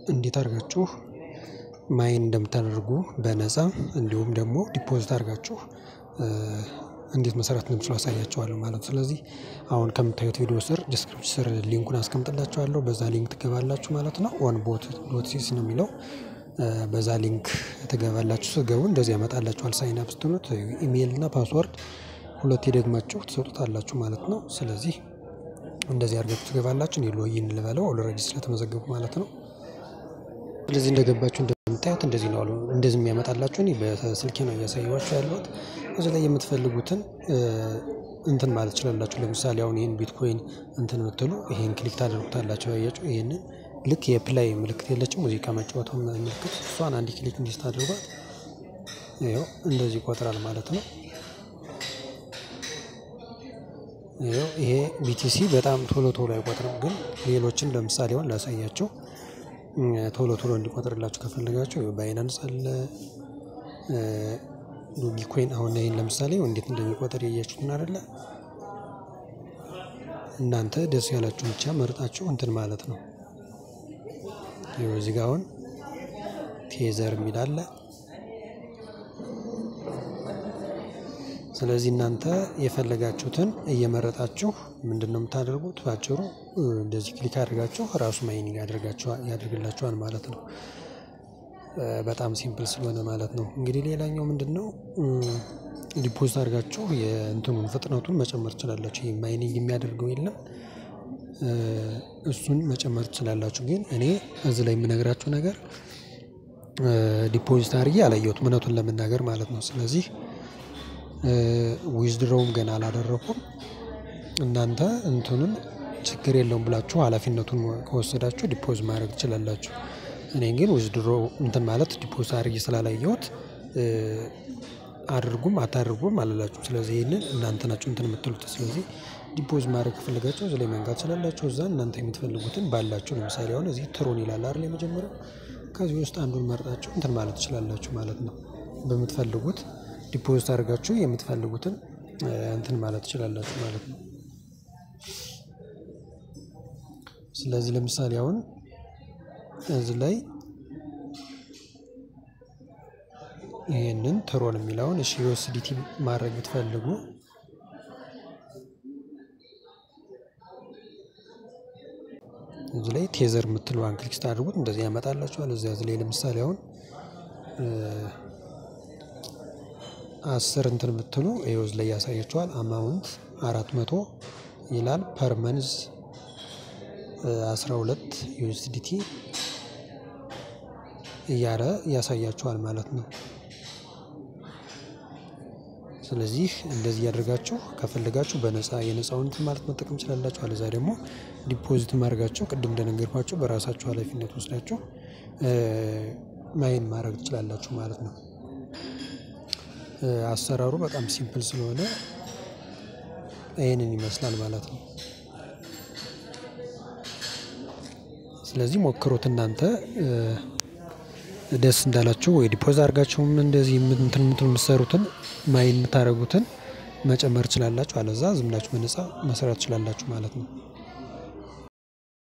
እንዴት አድርጋችሁ ማይን እንደምታደርጉ በነፃ እንዲሁም ደግሞ ዲፖዚት አድርጋችሁ እንዴት መስራት እንደምትችሉ አሳያችኋለሁ ማለት ነው። ስለዚህ አሁን ከምታዩት ቪዲዮ ስር ዲስክሪፕሽን ስር ሊንኩን አስቀምጥላችኋለሁ በዛ ሊንክ ትገባላችሁ ማለት ነው። onbot.cc ነው የሚለው በዛ ሊንክ ትገባላችሁ። ስትገቡ እንደዚህ ያመጣላችኋል። ሳይን አፕ ስትሉት ኢሜል እና ፓስወርድ ሁለቴ ደግማችሁ ትሰጡታላችሁ ማለት ነው። ስለዚህ እንደዚህ አድርጋችሁ ትገባላችሁ። እኔ ሎጊን ልበለው ኦልሬዲ ስለተመዘገብኩ ማለት ነው። ስለዚህ እንደገባችሁ እንደምታዩት እንደዚህ ነው። እንደዚህ የሚያመጣላችሁ እኔ በስልኬ ነው እያሳየኋችሁ ያለሁት። እዚህ ላይ የምትፈልጉትን እንትን ማለት ትችላላችሁ። ለምሳሌ አሁን ይሄን ቢትኮይን እንትን ብትሉ ይሄን ክሊክ ታደርጉታላችሁ። ያያችሁ ይሄንን ልክ የፕላይ ምልክት የለችም ሙዚቃ መጫወተው ምልክት እሷን አንድ ክሊክ እንዲስታደርጓት ይኸው እንደዚህ ይቆጥራል ማለት ነው። ይሄ BTC በጣም ቶሎ አይቆጥርም። ግን ሌሎችን ለምሳሌ አሁን ላሳያችሁ ቶሎ እንዲቆጥርላችሁ ከፈለጋችሁ ባይናንስ አለ ቢትኮይን አሁን ይሄን ለምሳሌ እንዴት እንደሚቆጥር ያያችሁት አይደለ? እናንተ ደስ ያላችሁ ብቻ መርጣችሁ እንትን ማለት ነው። ይኸው እዚህ ጋር አሁን ቴዘር የሚል አለ። ስለዚህ እናንተ የፈለጋችሁትን እየመረጣችሁ ምንድነው የምታደርጉት? ባጭሩ እንደዚህ ክሊክ አድርጋችሁ ራሱ ማይኒንግ ያደርግላችኋል ማለት ነው። በጣም ሲምፕል ስለሆነ ማለት ነው። እንግዲህ ሌላኛው ምንድነው ዲፖዚት አድርጋችሁ የእንትኑን ፍጥነቱን መጨመር ትችላላችሁ። ይሄ ማይኒንግ የሚያደርገው የለም እሱን መጨመር ትችላላችሁ። ግን እኔ እዚህ ላይ የምነግራችሁ ነገር ዲፖዚት አድርጌ አላየሁትም እውነቱን ለመናገር ማለት ነው። ስለዚህ ዊዝድሮውም ገና አላደረኩም። እናንተ እንትኑን ችግር የለውም ብላችሁ ኃላፊነቱን ከወሰዳችሁ ዲፖዚት ማድረግ ትችላላችሁ። እኔ ግን ዊዝድሮ እንትን ማለት ዲፖዚት አድርጌ ስላላየሁት አድርጉም አታድርጉም አላላችሁም። ስለዚህ ይሄንን እናንተ ናችሁ እንትን የምትሉት። ስለዚህ ዲፖዚት ማድረግ ከፈለጋችሁ እዚህ ላይ መንካት ትችላላችሁ። እዛ እናንተ የምትፈልጉትን ባላችሁ ለምሳሌ አሁን እዚህ ትሮን ይላል አይደል የመጀመሪያው ከዚህ ውስጥ አንዱን መርጣችሁ እንትን ማለት ትችላላችሁ ማለት ነው። በምትፈልጉት ዲፖዚት አድርጋችሁ የምትፈልጉትን እንትን ማለት ትችላላችሁ ማለት ነው። ስለዚህ ለምሳሌ አሁን እዚህ ላይ ይሄንን ትሮን የሚለውን እሺ USDT ማድረግ ብትፈልጉ እዚህ ላይ ቴዘር የምትለዋን ክሊክ ስታደርጉት እንደዚህ ያመጣላችኋል። እዚህ ላይ ለምሳሌ አሁን 10 እንትን ብትሉ ይኸው እዚህ ላይ ያሳያችኋል። አማውንት 400 ይላል ፐር መንዝ 12 USDT እያለ ያሳያችኋል ማለት ነው። ስለዚህ እንደዚህ ያደርጋችሁ ከፈለጋችሁ በነፃ የነፃውን ማለት መጠቀም ትችላላችሁ። አለዛ ደግሞ ዲፖዚት ማድረጋችሁ ቅድም እንደነገርኳችሁ በራሳችሁ ኃላፊነት ወስዳችሁ ማይን ማድረግ ትችላላችሁ ማለት ነው። አሰራሩ በጣም ሲምፕል ስለሆነ ይሄንን ይመስላል ማለት ነው። ስለዚህ ሞክሩት እናንተ ደስ እንዳላችሁ ወይ ዲፖዚት አድርጋችሁም እንደዚህ እንትን የምትሰሩትን ማይን የምታደርጉትን መጨመር ትችላላችሁ። አለዛ ዝም ብላችሁ በነፃ መስራት ትችላላችሁ ማለት ነው።